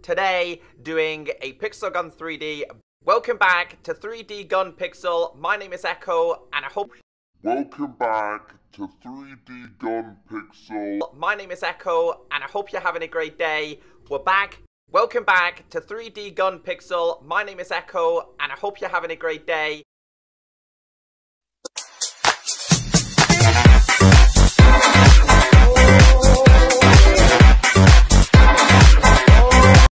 Today, doing a Pixel Gun 3D. Welcome back to 3D Gun Pixel. My name is ECKO, and I hope... Welcome back to 3D Gun Pixel. My name is ECKO, and I hope you're having a great day. We're back. Welcome back to 3D Gun Pixel. My name is ECKO, and I hope you're having a great day.